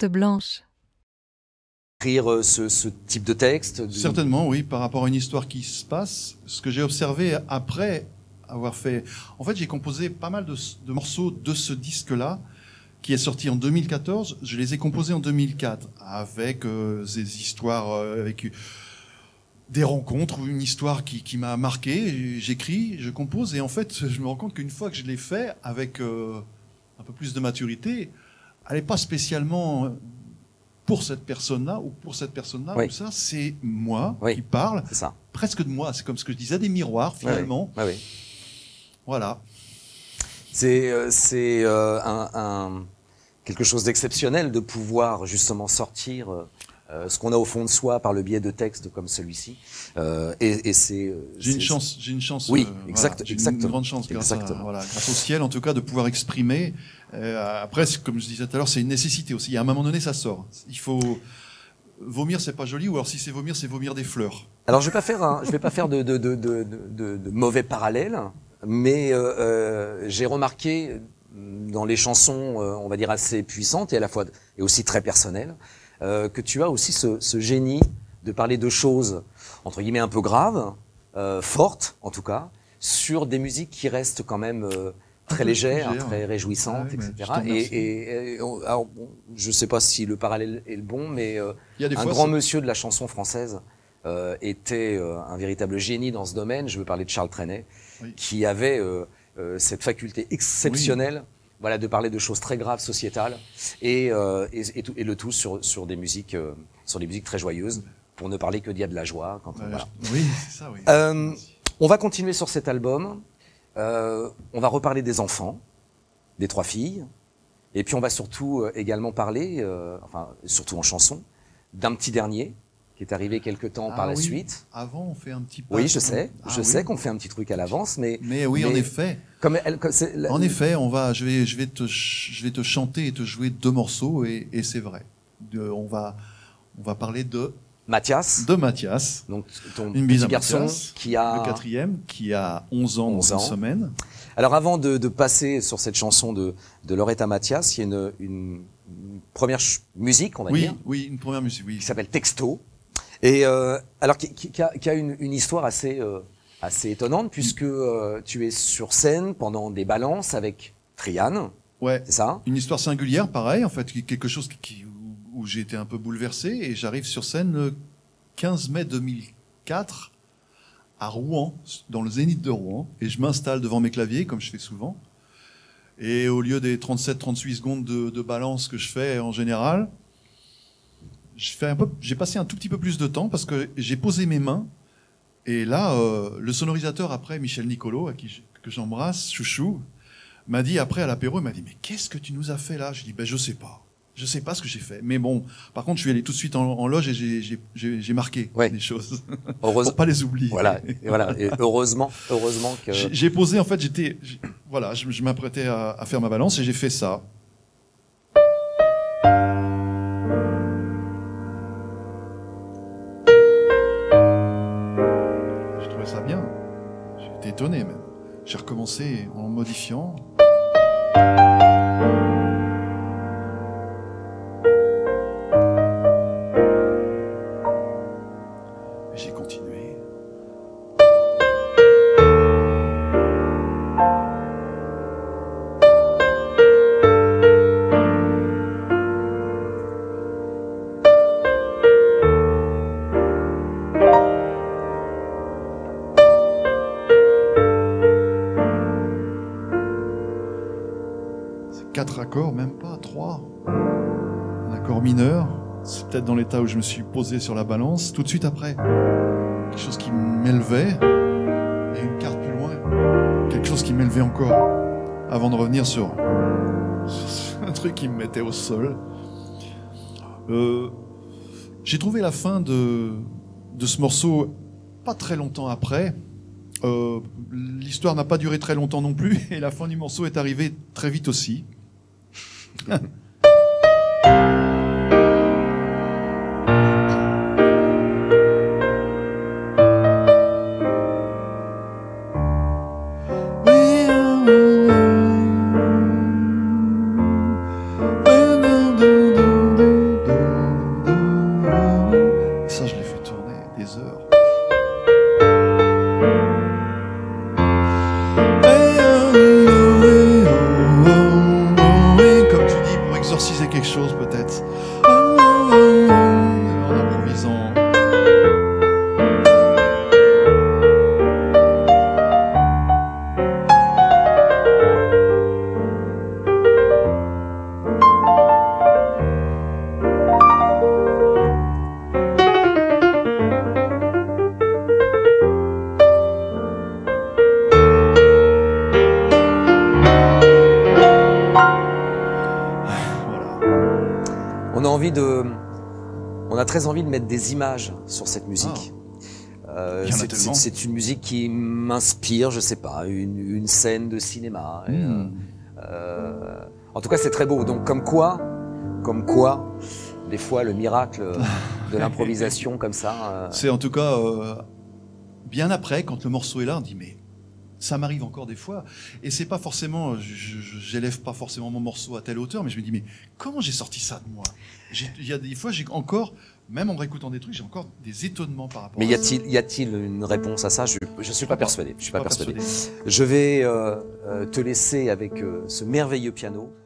carte blanche. Écrire ce type de texte Certainement, oui, par rapport à une histoire qui se passe. Ce que j'ai observé après avoir fait... En fait, j'ai composé pas mal de morceaux de ce disque-là, qui est sorti en 2014. Je les ai composés en 2004, avec des histoires, avec des rencontres ou une histoire qui m'a marqué. J'écris, je compose, et en fait, je me rends compte qu'une fois que je l'ai fait, avec un peu plus de maturité, elle n'est pas spécialement pour cette personne-là ou pour cette personne-là. Oui. Ou ça, c'est moi Oui. qui parle, C'est ça. presque de moi. C'est comme ce que je disais, des miroirs, finalement. Oui, oui. Voilà. C'est quelque chose d'exceptionnel de pouvoir justement sortir ce qu'on a au fond de soi par le biais de textes comme celui-ci. Et c'est. J'ai une chance. Oui, voilà, j'ai une grande chance grâce au ciel, en tout cas, de pouvoir exprimer. Après, comme je disais tout à l'heure, c'est une nécessité aussi. À un moment donné, ça sort. Il faut vomir, c'est pas joli, ou alors si c'est vomir des fleurs. Alors je vais pas faire de mauvais parallèles, mais j'ai remarqué dans les chansons, on va dire assez puissantes et à la fois et aussi très personnelles, que tu as aussi ce génie de parler de choses entre guillemets un peu graves, fortes en tout cas, sur des musiques qui restent quand même très légères, très réjouissantes, etc. Alors, bon, je ne sais pas si le parallèle est le bon, mais un grand monsieur de la chanson française était un véritable génie dans ce domaine. Je veux parler de Charles Trenet, qui avait cette faculté exceptionnelle, voilà, de parler de choses très graves sociétales et le tout sur des musiques très joyeuses, pour ne parler que d'il y a de la joie. Voilà. Oui, c'est ça. Oui. On va continuer sur cet album. On va reparler des enfants, des trois filles, et puis on va surtout également parler, enfin surtout en chanson, d'un petit dernier qui est arrivé quelque temps par la suite. Avant, on fait un petit pas. Oui, je sais qu'on fait un petit truc à l'avance, mais oui, en effet. En effet, je vais te chanter et te jouer deux morceaux, et c'est vrai. On va parler de Mathias. Donc, ton une bise petit à garçon Mathias, qui a... le quatrième, qui a 11 ans dans une semaine. Alors, avant de passer sur cette chanson de Loretta Mathias, il y a une première musique, on va dire. Oui, une première musique, oui. Qui s'appelle Texto. Et alors, qui a une histoire assez étonnante, puisque tu es sur scène pendant des balances avec Trian. Ouais. C'est ça? Une histoire singulière, pareil, en fait, quelque chose où j'ai été un peu bouleversé, et j'arrive sur scène le 15 mai 2004 à Rouen, dans le Zénith de Rouen, et je m'installe devant mes claviers, comme je fais souvent, et au lieu des 37-38 secondes de balance que je fais en général, j'ai passé un tout petit peu plus de temps, parce que j'ai posé mes mains, et là, le sonorisateur, après, Michel Nicolo, que j'embrasse, chouchou, m'a dit, après, à l'apéro, il m'a dit, mais qu'est-ce que tu nous as fait là? Je dis, je sais pas. Je sais pas ce que j'ai fait, mais bon. Par contre, je suis allé tout de suite en loge et j'ai marqué des choses pour pas les oublier. Voilà. Et heureusement que j'ai posé. En fait, je m'apprêtais à faire ma balance et j'ai fait ça. J'ai trouvé ça bien. J'étais étonné même. J'ai recommencé en modifiant. J'ai continué. C'est 4 accords, même pas 3. Un accord mineur. C'est peut-être dans l'état où je me suis posé sur la balance. Tout de suite après, quelque chose qui m'élevait, et une quarte plus loin, quelque chose qui m'élevait encore, avant de revenir sur un truc qui me mettait au sol. J'ai trouvé la fin de ce morceau pas très longtemps après. L'histoire n'a pas duré très longtemps non plus, et la fin du morceau est arrivée très vite aussi. des heures. Comme tu dis, pour exorciser quelque chose peut-être. En improvisant. On a très envie de mettre des images sur cette musique. C'est une musique qui m'inspire, je sais pas, une scène de cinéma. En tout cas, c'est très beau. Donc, comme quoi, des fois, le miracle de l'improvisation comme ça. C'est en tout cas bien après, quand le morceau est là, on dit mais. Ça m'arrive encore des fois, et c'est pas forcément, j'élève pas forcément mon morceau à telle hauteur, mais je me dis mais comment j'ai sorti ça de moi? Il y a des fois, j'ai encore, même en réécoutant des trucs, j'ai encore des étonnements par rapport. Mais y a-t-il une réponse à ça? Je suis pas persuadé. Je suis pas persuadé. Je vais te laisser avec ce merveilleux piano.